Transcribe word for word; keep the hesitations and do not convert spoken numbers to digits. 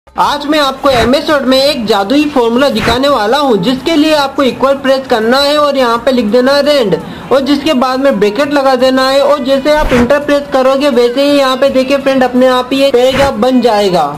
आज मैं आपको एम एस वर्ड में एक जादुई फॉर्मूला दिखाने वाला हूं, जिसके लिए आपको इक्वल प्रेस करना है और यहाँ पे लिख देना है रेंड, और जिसके बाद में ब्रैकेट लगा देना है। और जैसे आप इंटर प्रेस करोगे वैसे ही यहाँ पे देखिए फ्रेंड अपने आप ही ये पैराग्राफ बन जाएगा।